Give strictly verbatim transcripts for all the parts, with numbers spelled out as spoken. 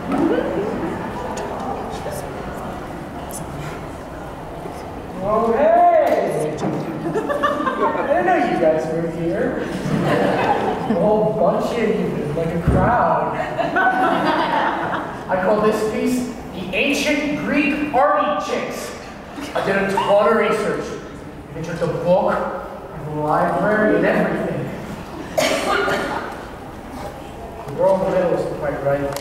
Oh, hey! I didn't know you guys were here. A whole bunch of you, like a crowd. I call this piece The Ancient Greek Army Chicks. I did a ton of research. I took the book, the library, and everything. The girl in the middle isn't quite right.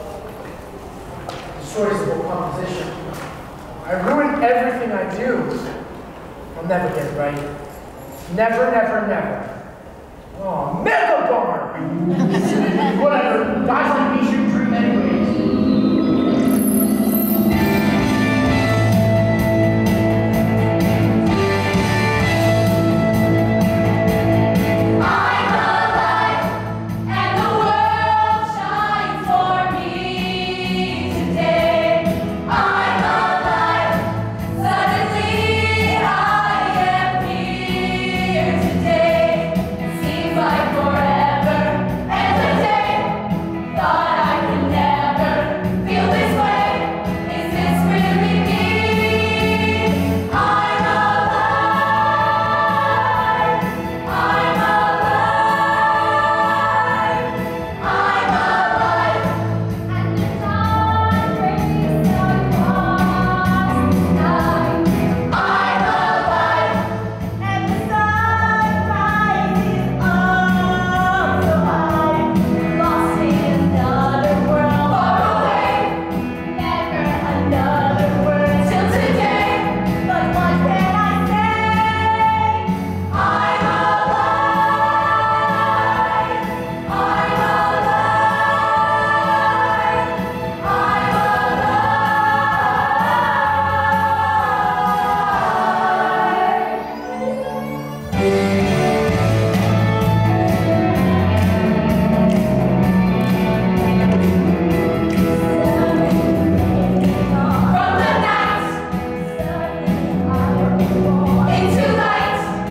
The story's about composition. I ruin everything I do. I'll never get it right. Never, never, never. Oh, mega bummer! Whatever. Guys